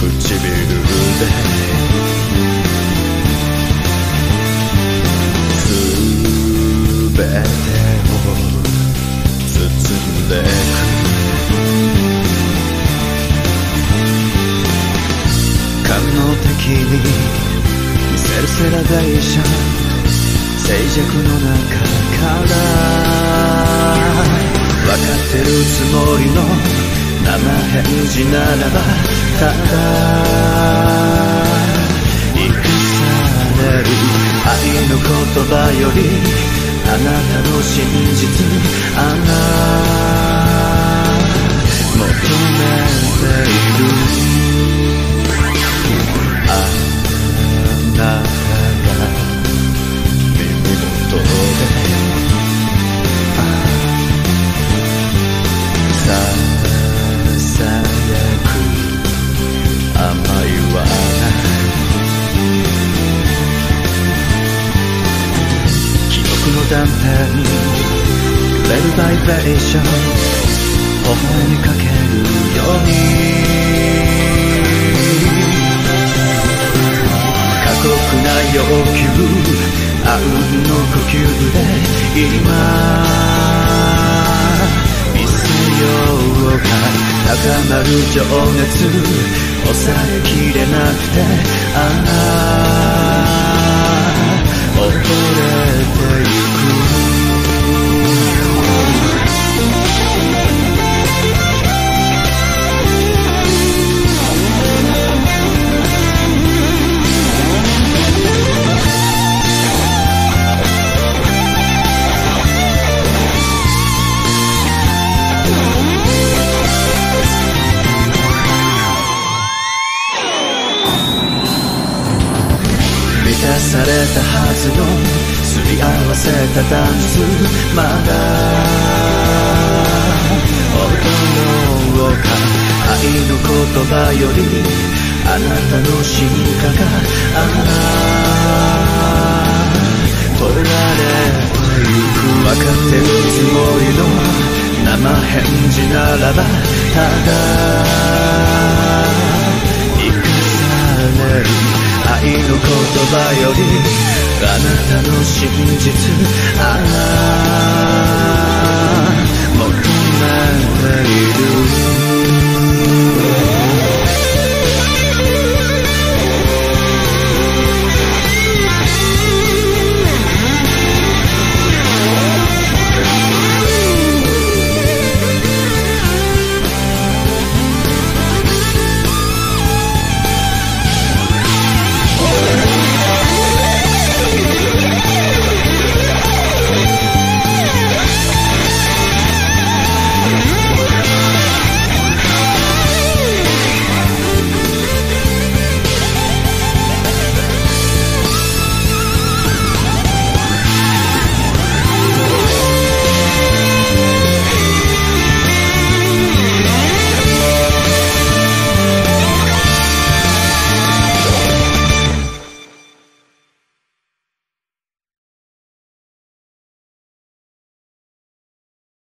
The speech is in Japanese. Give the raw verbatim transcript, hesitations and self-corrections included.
唇ですべてを包んでく感動的に見せるセラデーション静寂の中から分かってるつもりの生返事ならばただ生かされる愛の言葉よりあなたの真実あな求めているあなたが耳元でささやく甘いわ記憶の断片揺れるバイブレーション微笑みかけるように過酷な要求あうんの呼吸で今見せようか高まる情熱抑えきれなくてああ溺れてゆくされたはずのすり合わせたダンスまだ踊ろうか愛の言葉よりあなたの進化があ取られてゆく分かってるつもりの生返事ならばただ生かされる愛の言葉よりあなたの真実ああ求めている